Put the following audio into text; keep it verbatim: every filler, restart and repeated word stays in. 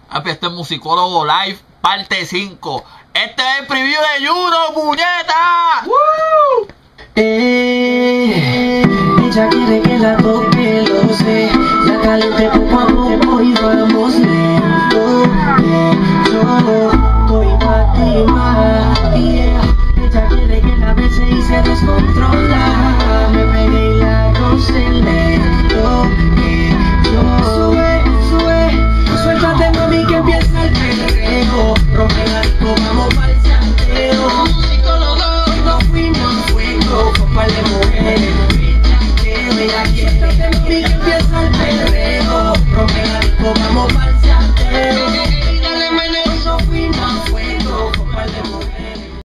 Papi, este es Musicólogo Live, parte cinco. Este es el preview de Juno, puñeta. ¡Woo! Eh, ella quiere que la toque, lo sé. La caliente.